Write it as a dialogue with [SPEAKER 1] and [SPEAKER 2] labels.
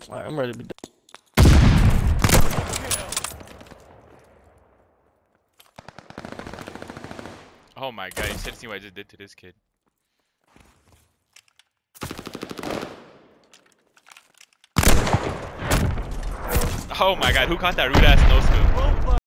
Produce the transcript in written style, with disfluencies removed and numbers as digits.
[SPEAKER 1] Alright, I'm ready to be done.
[SPEAKER 2] Oh my god, you should have seen what I just did to this kid. Oh my god, who caught that rude ass no scope?